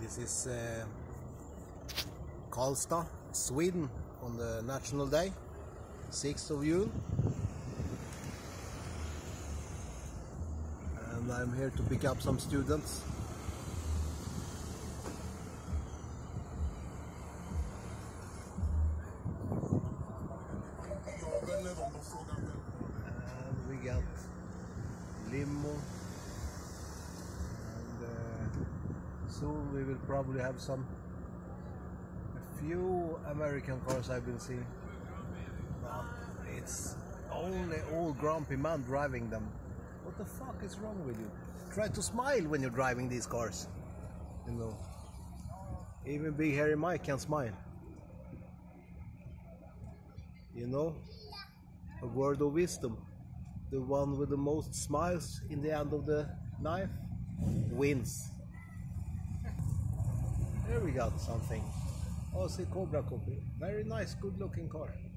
This is Karlstad, Sweden, on the National Day, 6th of June. And I'm here to pick up some students. And we got limo. Soon we will probably have a few American cars I've been seeing, but it's only old grumpy man driving them. What the fuck is wrong with you? Try to smile when you're driving these cars, you know. Even big hairy Mike can smile, you know. A word of wisdom: the one with the most smiles in the end of the knife wins. Here we got something. Oh, see, Cobra copy. Very nice, good looking car.